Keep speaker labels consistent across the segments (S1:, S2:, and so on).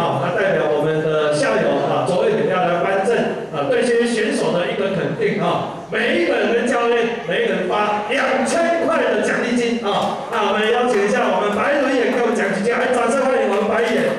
S1: 啊，那代表我们的校友啊，卓伟给大家颁证啊，对这些选手的一个肯定啊。每一个人跟教练，每一个人发2000块的奖励金啊。那我们邀请一下我们白轮眼给我们奖金，来掌声欢迎我们白眼。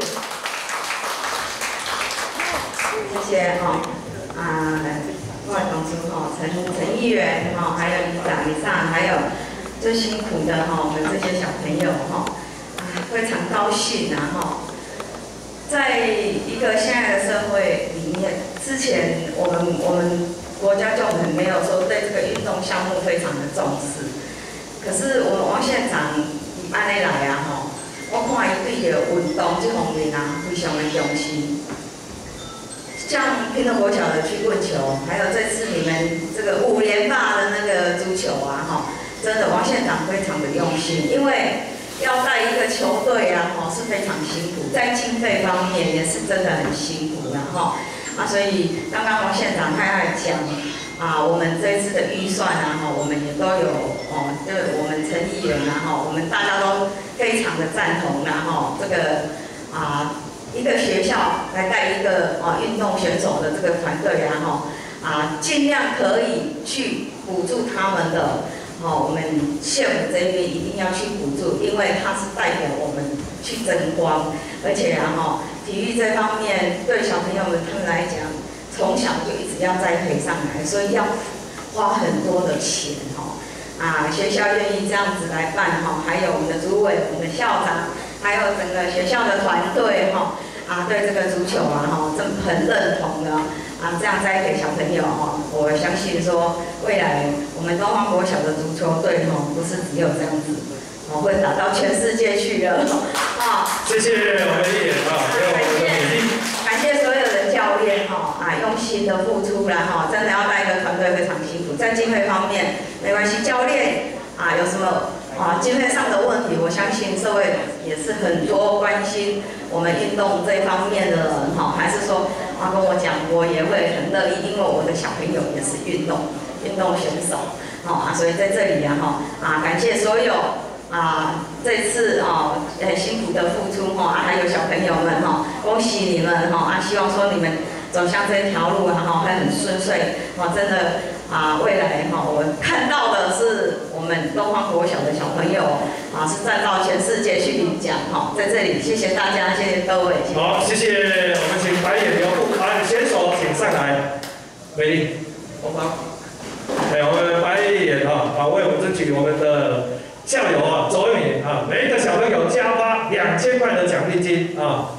S2: 谢谢哈各位同事哈，陈议员哈，还有里长、以上，还有最辛苦的哈，我们这些小朋友哈，非常高兴啊哈。在一个现在的社会里面，之前我们国家就很没有说对这个运动项目非常的重视，可是我们王县长伊安尼来啊吼，我看伊对着运动这方面啊非常的重视。像平头国小的曲棍球，还有这次你们这个5连霸的那个足球啊哈，真的王县长非常的用心，因为要带一个球队啊哈是非常辛苦，在经费方面也是真的很辛苦然后。所以刚刚王县长他讲我们这次的预算啊，我们也都有就是我们陈议员啊，我们大家都非常的赞同然这个一个学校来带一个运动选手的这个团队尽量可以去补助他们的我们县府这边一定要去补助，因为它是代表我们去争光，而且体育这方面对小朋友们他们来讲，从小就一直要栽培上来，所以要花很多的钱学校愿意这样子来办还有我们的主委、我们的校长，还有整个学校的团队对这个足球真很认同的这样栽培小朋友我相信说未来我们东方国小的足球队不是只有这样子会打到全世界去了
S1: 谢谢我们议员
S2: 感谢所有的教练用心的付出啦真的要带一个团队非常辛苦，在经费方面没关系，教练有什么经费上的问题，我相信社会也是很多关心我们运动这方面的人还是说跟我讲，我也会很乐意，因为我的小朋友也是运动选手所以在这里感谢所有这次辛苦的付出还有小朋友们恭喜你们希望说你们走向这条路会很顺遂真的未来我看到的是我们东方国小的小朋友是站到全世界去领奖在这里谢谢大家，谢谢各位。
S1: 好，谢谢，我们请白眼留步，选手请上来，美丽，红包。我们白眼为我们争取我们的校友卓永颖每一个小朋友加发2000块的奖励金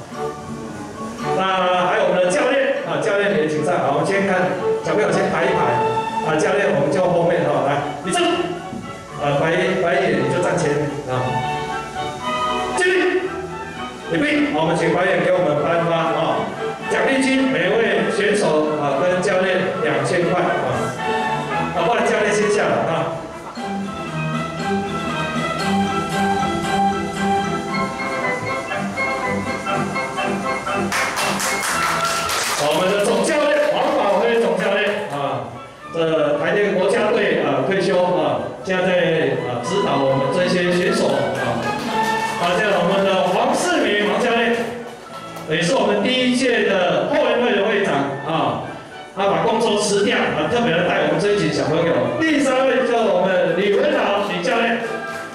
S1: 那还有我们的教练教练也请上我们先看小朋友先排一排教练我们就后面来，立正白眼你就站前面敬礼，礼毕我们请白眼给我们颁发奖励金，每位选手跟教练2000块不然教练先下来我们的总教练黄宝辉总教练这台电国家队退休现在在指导我们这些选手这样我们的黄世明黄教练也是我们第1届的后援会的会长他把工作辞掉特别的带我们这一群小朋友。第3位就是我们李文豪李教练。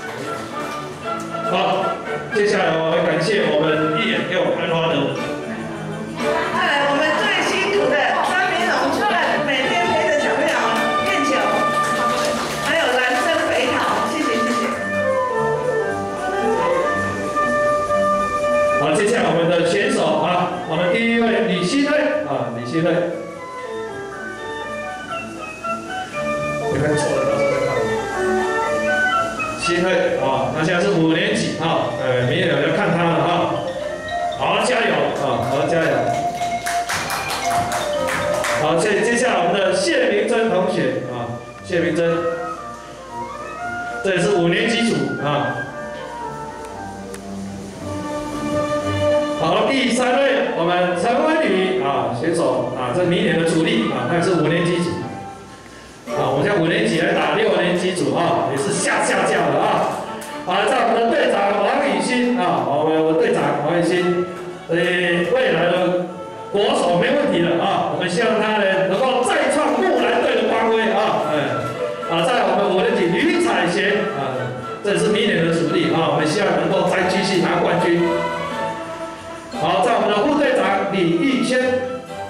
S1: 好，接下来我们感谢我们议员给我颁发的。
S3: 我们最辛苦的张明荣主任，每天陪着小朋友练球，还有蓝生肥桃，谢谢谢谢。
S1: 好，接下来我们的选手我们第1位李希瑞李希瑞。别看错了，到时候再看。希瑞他现在是5年级明年要看他了好，加油好，加油。好，接下来我们的谢明珍同学谢明珍，这也是5年级组好，第3位我们陈文宇选手这明年的主力他也是5年级组我们现在5年级来打6年级组也是下架的在我们的队长王宇欣我们队长王宇欣为努力啊，我们希望能够再继续拿冠军。好，在我们的副队长李玉谦，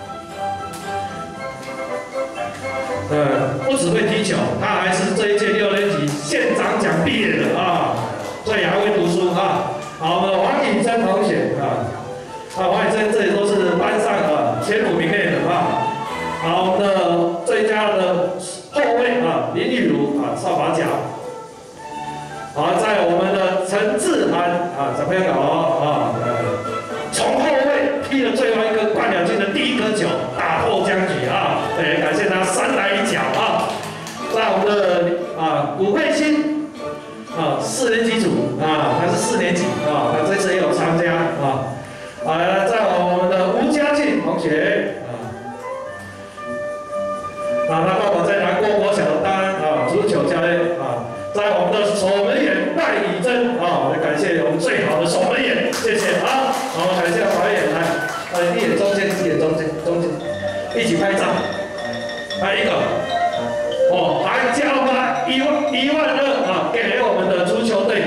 S1: 不只会踢球，他还是这一届6年级县长奖毕业的啊，所以还会读书啊。好，我们的王颖珍同学王颖珍这里都是班上前5名内的啊。好，我们的最佳的后卫林玉如少罚奖。好，在我们的陈志涵小朋友从后卫踢了最后一个冠亚军的第1颗球，打破僵局啊！对，感谢他3来1脚啊！在我们的古慧欣4年级组他是4年级他这次也有参加在我们的吴家俊同学他爸爸在南国国小当足球教练在我们的守门员赖以真感谢我们最好的守门员，谢谢好，感谢导演来，一眼中间，一起拍照，还有一个还交发1万2给我们的足球队，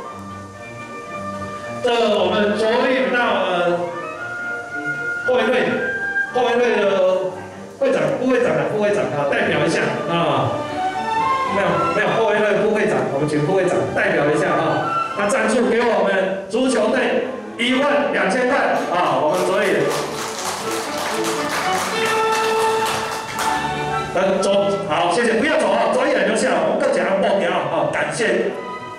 S1: 我们昨天到后卫队的副会长代表一下没有后卫队副会长，我们请副会长代表一下他赞助给我们足球队12000块我们所以走好，谢谢，不要走走一点就下，我们更加要爆掉感谢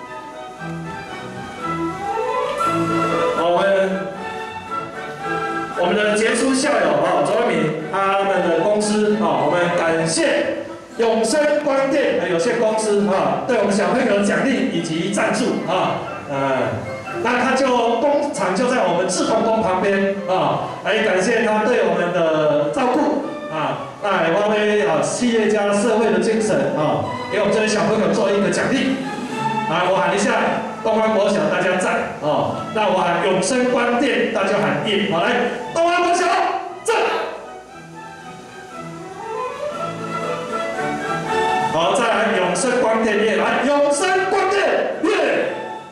S1: 我们的杰出校友周慧敏他们的公司我们感谢永生光电有限公司对我们小朋友的奖励以及赞助那他工厂就在我们志同宫旁边来感谢他对我们的照顾那也发挥企业家社会的精神给我们这些小朋友做一个奖励我喊一下东安国小大家赞那我喊永生光电大家喊1来东安国小赞。好，再来永生光电业，来永生光电业。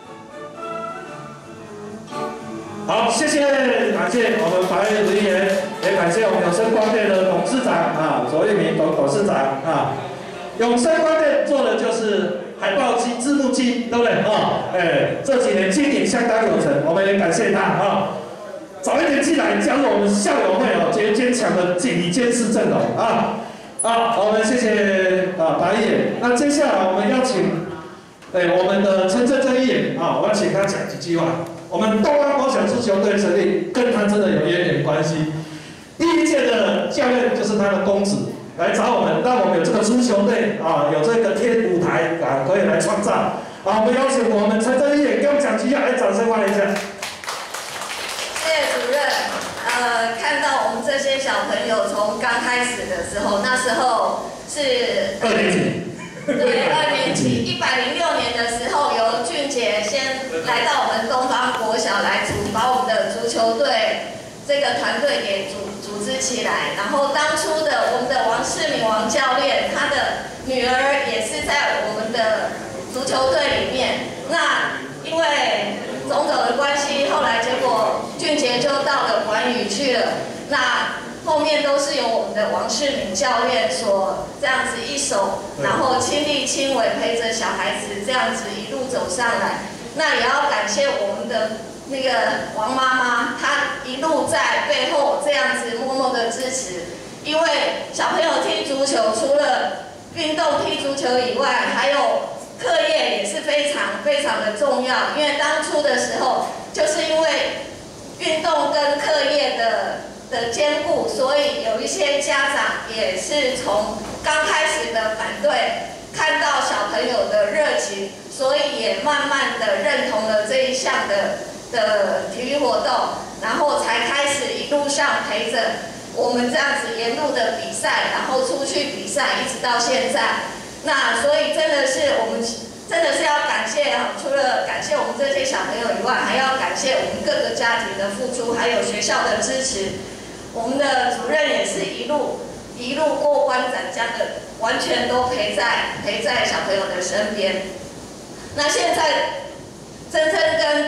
S1: 好，谢谢，感谢我们白人员，也感谢我们永生光电的董事长左玉明董事长永生光电做的就是海报机、字幕机，对不对这几年经营相当有成，我们也感谢他早一点进来加入我们校友会坚强的李监事阵容好，我们谢谢白议员。那接下来我们邀请我们的陈振正议员我要请他讲几句话。我们东安国小足球队成立跟他真的有渊源关系。第1届的教练就是他的公子来找我们，让我们有这个足球队有这个天舞台可以来创造。我们邀请我们陈振议员给我们讲几句话，来掌声欢迎一下。
S4: 谢谢主任。看到我们这些小朋友从刚开始的时候，那时候是
S1: 2年级。
S4: 对，2年级，106年的时候，由俊杰先来到我们东方国小来把我们的足球队这个团队给组织起来。然后当初的我们的王世明王教练，他的女儿也是在我们的足球队里面。那因为种种的关系，后来结果俊杰就到了管语去了。那后面都是由我们的王世明教练所这样子一手，然后亲力亲为陪着小孩子这样子一路走上来。那也要感谢我们的那个王妈妈，她一路在背后这样子默默的支持。因为小朋友踢足球，除了运动踢足球以外，还有课业也是非常非常的重要。因为当初的时候，就是因为运动跟课业的兼顾，所以有一些家长也是从刚开始的反对，看到小朋友的热情，所以也慢慢的认同了这一项的体育活动，然后才开始一路上陪着我们这样子沿路的比赛，然后出去比赛，一直到现在。那所以真的是我们真的是要感谢除了感谢我们这些小朋友以外，还要感谢我们各个家庭的付出，还有学校的支持。我们的主任也是一路过关斩将的，完全都陪在小朋友的身边。那现在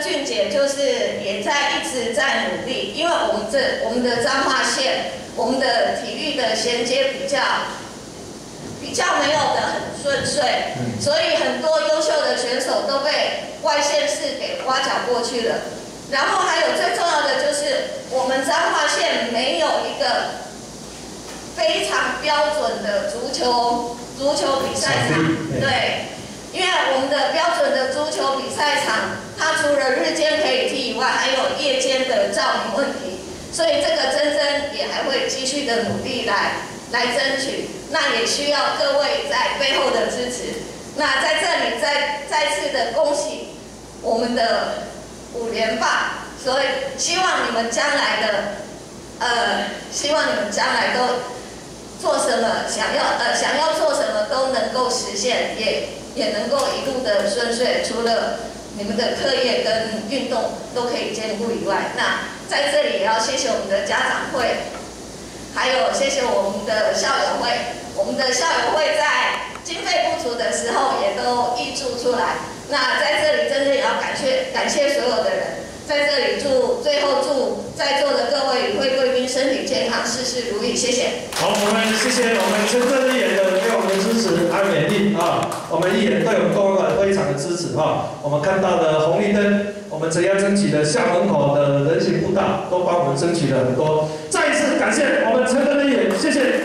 S4: 俊杰就是也一直在努力，因为我们的彰化县，我们的体育的衔接比较没有的很顺遂，所以很多优秀的选手都被外县市给挖角过去了。然后还有最重要的就是我们彰化县没有一个非常标准的足球比赛场，对。因为我们的标准的足球比赛场，它除了日间可以踢以外，还有夜间的照明问题，所以这个珍珍也还会继续的努力来争取。那也需要各位在背后的支持。那在这里再次的恭喜我们的5连霸，所以希望你们将来都做什么想要做什么都能够实现，也能够一路的顺遂，除了你们的课业跟运动都可以兼顾以外，那在这里也要谢谢我们的家长会，还有谢谢我们的校友会。我们的校友会在经费不足的时候也都挹注出来。那在这里真的也要感谢所有的人，在这里最后祝在座的各位与会贵宾身体健康，事事如意，谢谢。
S1: 好，我们谢谢我们陈正议员的对我们的支持，还有勉励啊，我们议员对我们公馆非常的支持哈。我们看到的红绿灯，我们怎样争取的校门口的人行步道，都帮我们争取了很多。再一次感谢我们陈正议员，谢谢。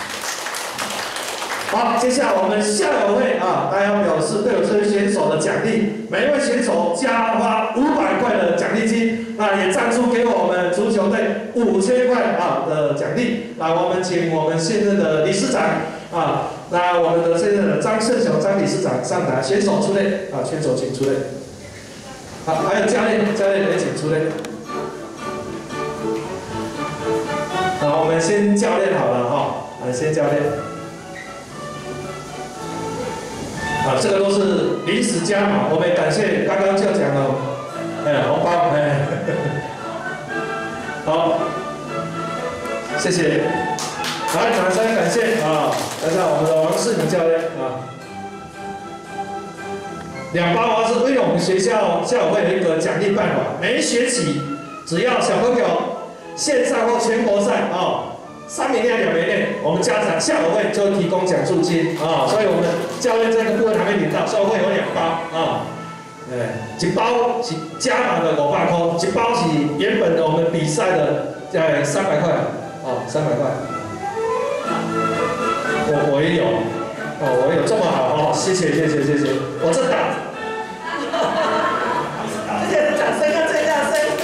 S1: 好，接下来我们校友会啊，大家表示对我们选手的奖励，每一位选手加发500块的奖励金，那也赞助给我们足球队5000块啊的奖励。那我们请我们现任的理事长啊，那我们的现任的张胜雄张理事长上台，选手出列啊，选手请出列。好，还有教练也请出列。好，我们先教练好了哈，先教练。啊，这个都是临时加码，我们也感谢刚刚就讲了，红包，好，谢谢，来掌声感谢啊，来到我们的王世明教练啊，2包啊是为了我们学校校友会的一个奖励办法，每一学期只要小朋友线上或全国赛啊。3名内2名内，我们家长校友会就提供奖助金啊，所以我们教练这个部分还没领到，校友会有2包啊，1包是加码的500块，1包是原本的我们比赛的300块啊，300块。我也有，我有这么好哦，谢谢，我这打，
S3: 这些掌声要最大声。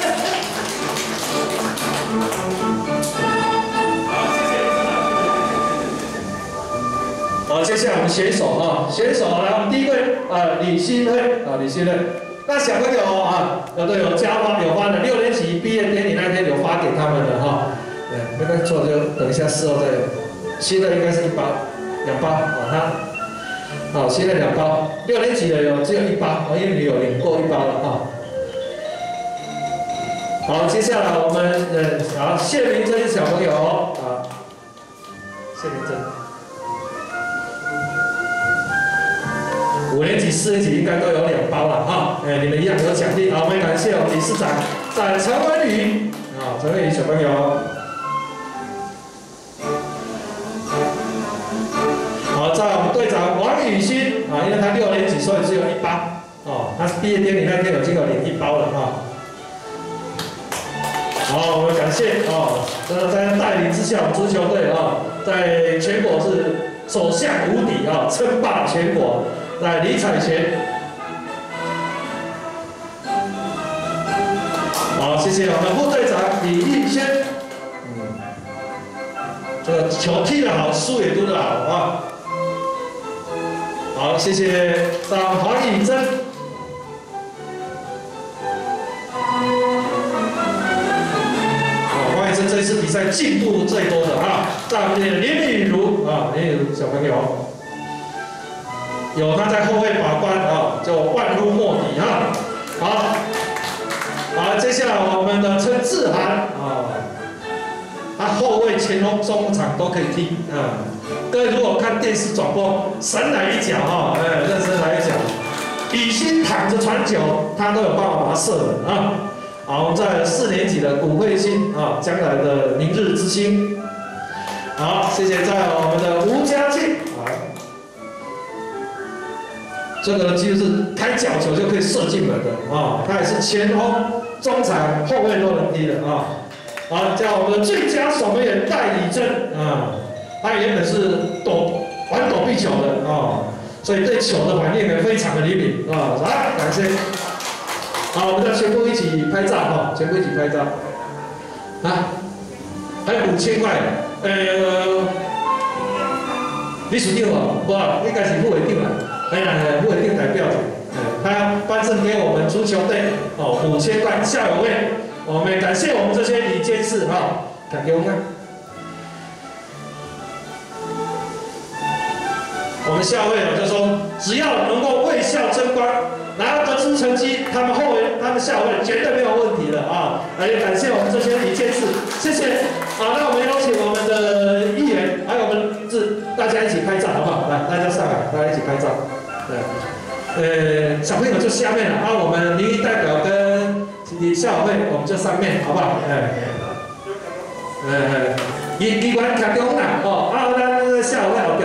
S1: 好，接下来我们选手啊，来，我们第一位李新慧。那小朋友啊，有发的6年级毕业典礼那天有发给他们的哈，那个错就等一下事后再有。新的应该是1包，2包啊，好，新的2包，6年级的只有1包，因为你有领过1包了哈。好，接下来我们好谢明珍小朋友啊，谢明珍。5年级、4年级应该都有2包了哈，你们一样有奖励。好，我们感谢我们理事长陈文宇啊，陈文宇小朋友。好，在我们队长王宇欣啊，因为他6年级，所以只有1包哦，他毕业典礼那天已经有领1包了哈。好，我们感谢哦，在带领之下，我们足球队啊，在全国是所向无敌啊，称霸全国。来，李彩璇，好，谢谢我们副队长李玉轩，这个球踢得好，书也读得好啊。好，谢谢到黄以真，黄以真这次比赛进步最多的啊，到我们的林雨茹啊，林雨茹小朋友。有他在后卫把关啊，就万夫莫敌哈。好，接下来我们的陈志涵啊，他后卫、前锋、中场都可以踢啊。各位如果看电视转播，神来一脚哈，认真来一脚。 雨欣躺着传球，他都有办法把它射门啊。好，我们在4年级的古慧欣啊，将来的明日之星。好，谢谢在我们的吴家庆啊，这个几乎是开角球就可以射进门的啊，他也是前锋、中场、后卫都能踢的啊。好，叫我们的最佳守门员戴以真啊，他原本是玩躲避球的啊，所以对球的反应呢非常的灵敏啊。来，感谢。好，我们要全部一起拍照哈，全部一起拍照。啊，还有5000块，你属定了，不，应该是副委定了，副委定代表的，他颁赠给我们足球队哦5000块校友会，我们感谢我们这些理监事哈，看给我们看。我们校会就说，只要能够为校争光，拿得出成绩，他们校会绝对没有问题的啊！也感谢我们这些理监事，谢谢。好，那我们邀请我们的议员，还有我们大家一起拍照，好不好？来，大家上来，大家一起拍照。对，小朋友就下面了啊，我们民意代表跟校会，我们就上面，好不好？议员看中啦，哦，啊，咱校会后边。